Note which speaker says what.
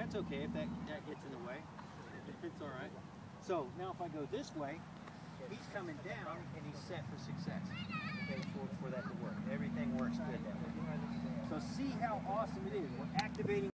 Speaker 1: That's okay if that gets in the way. It's all right. So now if I go this way, he's coming down and he's set for success. Okay, for that to work. Everything works good that way. So see how awesome it is. We're activating